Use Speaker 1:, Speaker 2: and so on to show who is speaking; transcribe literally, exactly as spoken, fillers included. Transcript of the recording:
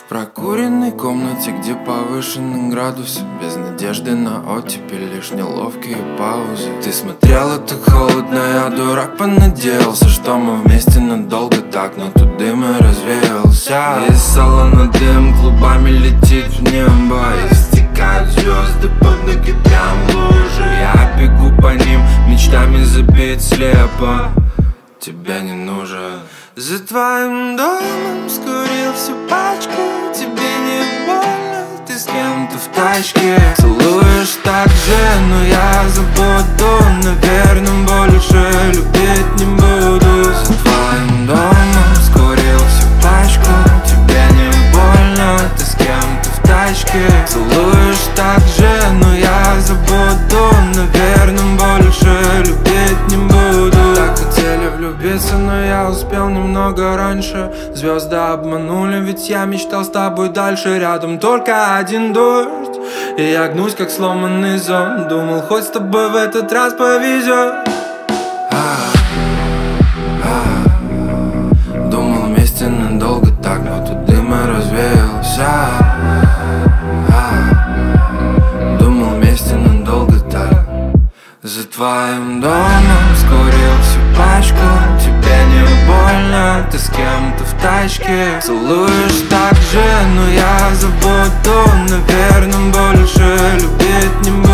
Speaker 1: В прокуренной комнате, где повышенный градус, без надежды на оттепель, лишь неловкие паузы. Ты смотрела так холодно, я дурак понадеялся, что мы вместе надолго так, но тут дым и развеялся. Из салона дым клубами летит в небо, и стекают звезды под ноги прям в лужи. Я бегу по ним, мечтами забит слепо, тебя не нужен. За твоим домом скурил всю пачку, тебе не больно, ты с кем-то в тачке. Целуешь так же, но я забуду, наверное, больше любить не буду. За твоим домом скурил всю пачку, тебе не больно, ты с кем-то в тачке. Целуешь так же, но я забуду, наверное, больше любить не буду. Так хотели влюбиться, но я успел немного раньше. Звезды обманули, ведь я мечтал с тобой дальше. Рядом только один дождь, и я гнусь, как сломанный зонт. Думал, хоть с тобой в этот раз повезет. а, а, Думал, вместе надолго так, но тут дым и развеялся. а, Думал, вместе надолго так. За твоим домом скурил всю пачку, тебе не больно, ты с кем-то в тачке. Целуешь так же, но я забуду, наверное, больше любить не буду.